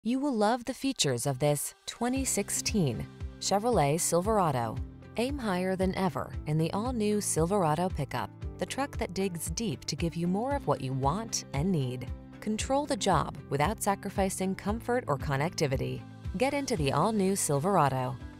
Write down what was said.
You will love the features of this 2016 Chevrolet Silverado. Aim higher than ever in the all-new Silverado pickup, the truck that digs deep to give you more of what you want and need. Control the job without sacrificing comfort or connectivity. Get into the all-new Silverado.